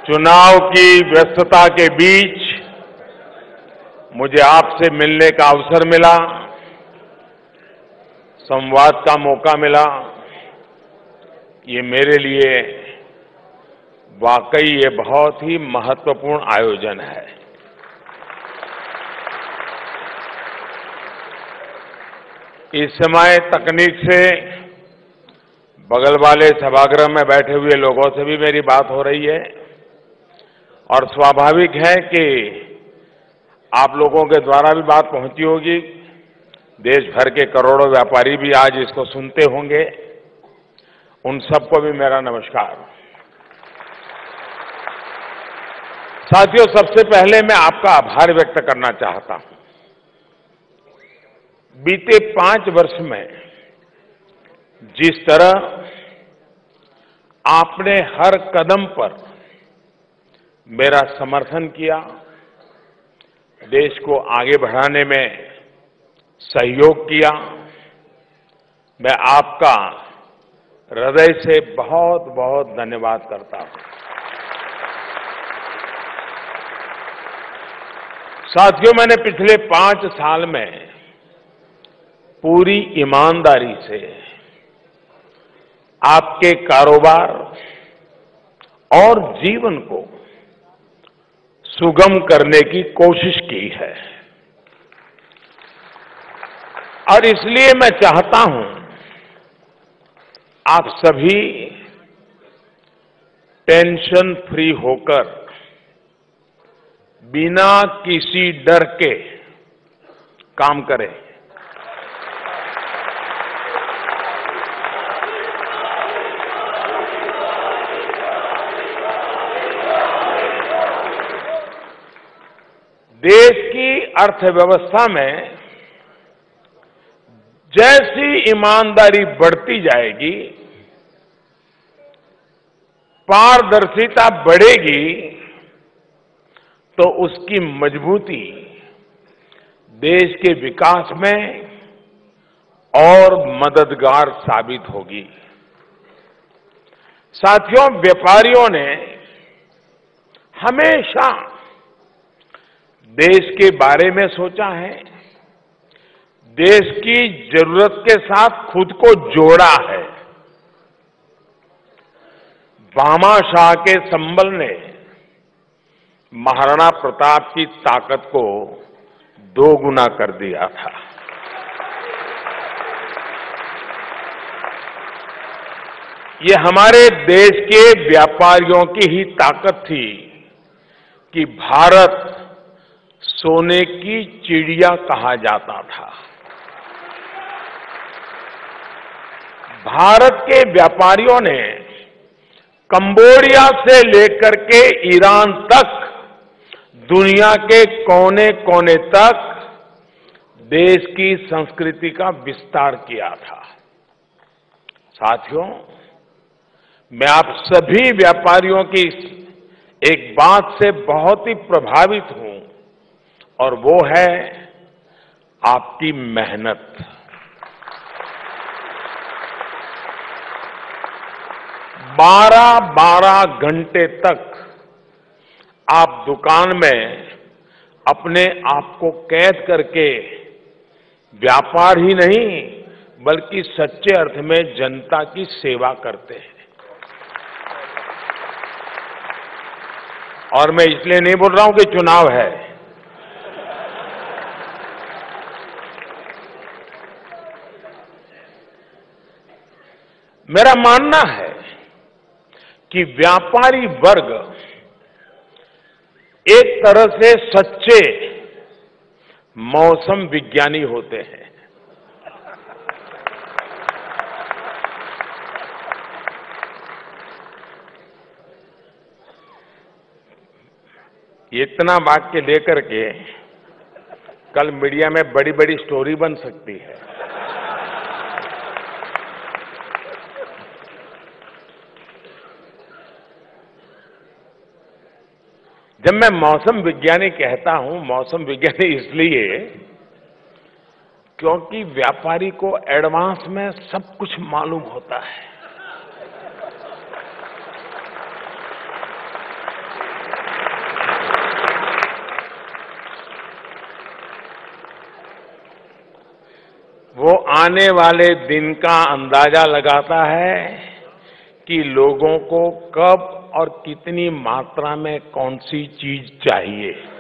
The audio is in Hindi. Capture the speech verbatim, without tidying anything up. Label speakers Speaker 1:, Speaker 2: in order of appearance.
Speaker 1: चुनाव की व्यस्तता के बीच मुझे आपसे मिलने का अवसर मिला, संवाद का मौका मिला। ये मेरे लिए वाकई ये बहुत ही महत्वपूर्ण आयोजन है। इस समय तकनीक से बगल वाले सभागृह में बैठे हुए लोगों से भी मेरी बात हो रही है और स्वाभाविक है कि आप लोगों के द्वारा भी बात पहुंची होगी। देश भर के करोड़ों व्यापारी भी आज इसको सुनते होंगे। उन सबको भी मेरा नमस्कार। साथियों, सबसे पहले मैं आपका आभार व्यक्त करना चाहता हूं। बीते पांच वर्ष में जिस तरह आपने हर कदम पर मेरा समर्थन किया, देश को आगे बढ़ाने में सहयोग किया, मैं आपका हृदय से बहुत बहुत धन्यवाद करता हूं। साथियों, मैंने पिछले पांच साल में पूरी ईमानदारी से आपके कारोबार और जीवन को सुगम करने की कोशिश की है और इसलिए मैं चाहता हूं आप सभी टेंशन फ्री होकर बिना किसी डर के काम करें। देश की अर्थव्यवस्था में जैसी ईमानदारी बढ़ती जाएगी, पारदर्शिता बढ़ेगी, तो उसकी मजबूती देश के विकास में और मददगार साबित होगी। साथियों, व्यापारियों ने हमेशा देश के बारे में सोचा है, देश की जरूरत के साथ खुद को जोड़ा है। भामाशाह के संबल ने महाराणा प्रताप की ताकत को दोगुना कर दिया था। ये हमारे देश के व्यापारियों की ही ताकत थी कि भारत सोने की चिड़िया कहा जाता था। भारत के व्यापारियों ने कंबोडिया से लेकर के ईरान तक, दुनिया के कोने कोने तक देश की संस्कृति का विस्तार किया था। साथियों, मैं आप सभी व्यापारियों की एक बात से बहुत ही प्रभावित हूं और वो है आपकी मेहनत। बारह बारह घंटे तक आप दुकान में अपने आप को कैद करके व्यापार ही नहीं बल्कि सच्चे अर्थ में जनता की सेवा करते हैं। और मैं इसलिए नहीं बोल रहा हूं कि चुनाव है। मेरा मानना है कि व्यापारी वर्ग एक तरह से सच्चे मौसम विज्ञानी होते हैं। इतना वाक्य लेकर के कल मीडिया में बड़ी बड़ी स्टोरी बन सकती है। जब मैं मौसम विज्ञानी कहता हूं, मौसम विज्ञानी इसलिए क्योंकि व्यापारी को एडवांस में सब कुछ मालूम होता है। वो आने वाले दिन का अंदाजा लगाता है कि लोगों को कब और कितनी मात्रा में कौन सी चीज चाहिए।